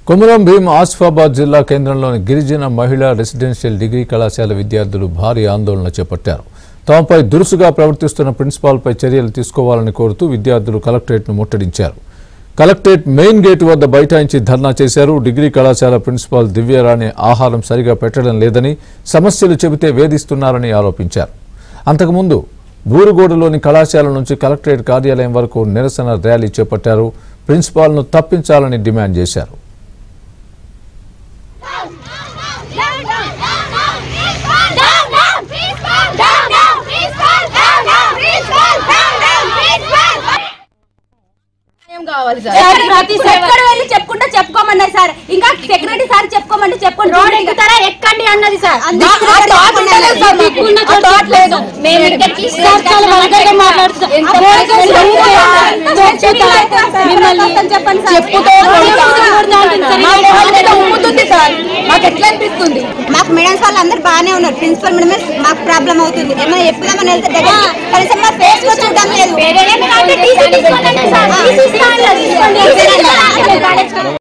కొమరం భీం ఆసిఫాబాద్ జిల్లా కేంద్రంలోని గిరిజన మహిళా రెసిడెన్షియల్ డిగ్రీ కళాశాల విద్యార్థులు భారీ ఆందోళన చేపట్టారు. తమపై దురుసుగా ప్రవర్తిస్తున్న ప్రిన్సిపాల్పై చర్యలు తీసుకోవాలని కోరుతూ విద్యార్థులు కలెక్టరేట్ను ముట్టడించారు. కలెక్టరేట్ మెయిన్ గేట్ వద్ద బైఠాయించి ధర్నా చేశారు. డిగ్రీ కళాశాల ప్రిన్సిపాల్ దివ్యరాణి ఆహారం సరిగా పెట్టడం లేదని, సమస్యలు చెబితే వేధిస్తున్నారని ఆరోపించారు. అంతకుముందు బూరుగోడులోని కళాశాల నుంచి కలెక్టరేట్ కార్యాలయం వరకు నిరసన ర్యాలీ చేపట్టారు. ప్రిన్సిపాల్ను తప్పించాలని డిమాండ్ చేశారు. చెప్పుకోమన్నారు సార్. ఇంకా సెక్రటరీ సార్ చెప్పుకోమంటే చెప్పుకోండి. రోడ్ ఎక్కుతారా ఎక్కండి అన్నది సార్. మాకు ఎట్లా అనిపిస్తుంది? మాకు మేడమ్స్ వాళ్ళు అందరు బాగానే ఉన్నారు. ప్రిన్సిపల్ మేడమే మాకు ప్రాబ్లం అవుతుంది. ఏమైనా చెప్పుదామని వెళ్తే కనీసం మా ఫేస్ లో చూడడం లేదు.